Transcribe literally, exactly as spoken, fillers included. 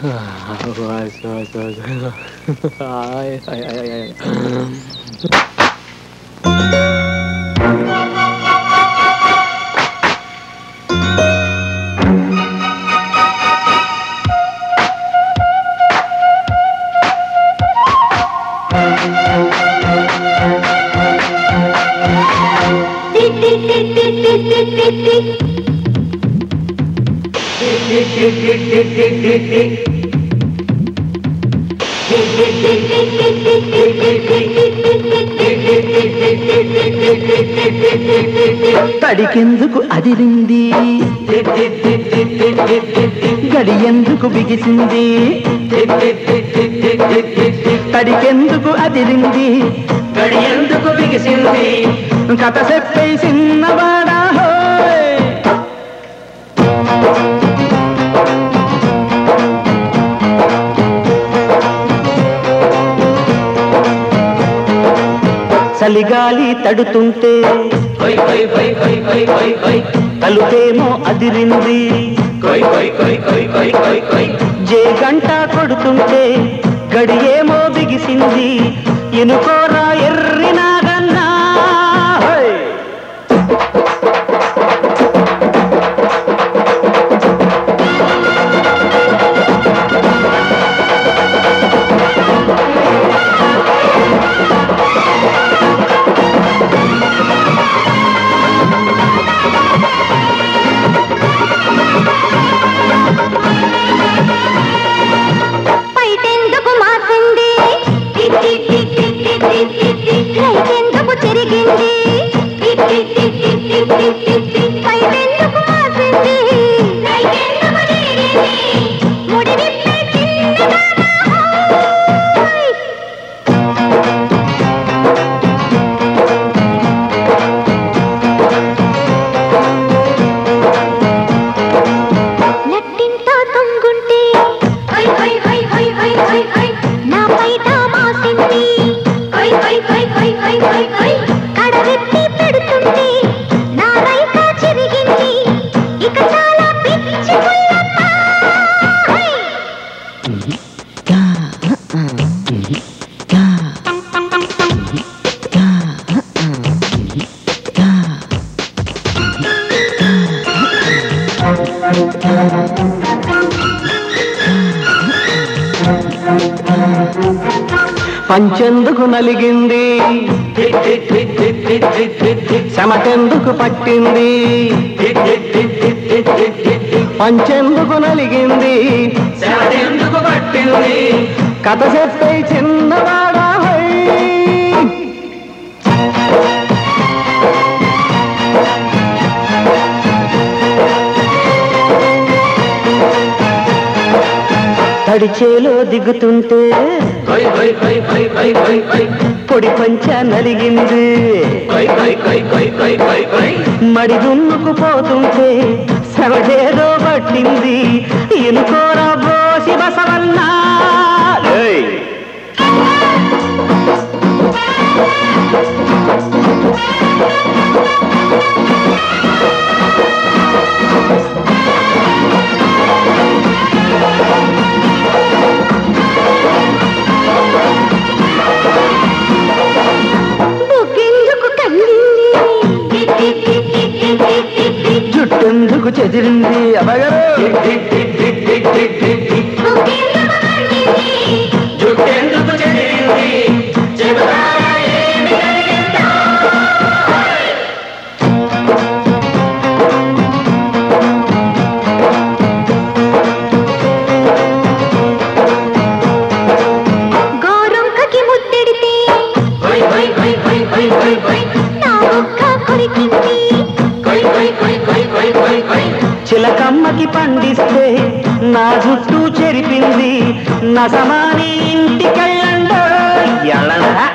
తడికెందుకు అదిరింది గడియందుకు బిగిసింది తడికెందుకు అదిరింది గడియందుకు బిగిసింది కథ చెప్పే చిన్నవాడా చలిగాలి తడుతుంటే తలుపేమో అదిరింది జే గంట కొడుతుంటే గడియేమో బిగిసింది ఎనుకోరా ఎర్రినాగన్నా పంచెందుకు నలిగింది చెమటెందుకు పట్టింది పంచెందుకు నలిగింది చెమటెందుకు పట్టింది కథ చెప్పే చిన్నవాడా తడిచేలో దిగుతుంటే పొడి పంచ నలిగింది మడి దున్నుకు పోతుంటే సవడేదో పట్టింది ఎనుకోరా బోసి బసవన్నా జుట్టెందుకు చెదిరింది అబ్బగారు జుట్టెందుకు చెదిరింది గోరంకకి ముద్దెడితే నా ఒక్క కొరికింది చిలకమ్మకి పండిస్తే నా జుట్టు చెరిపింది నా సమాని ఇంటికెళ్ళండో ఎళ్ళరా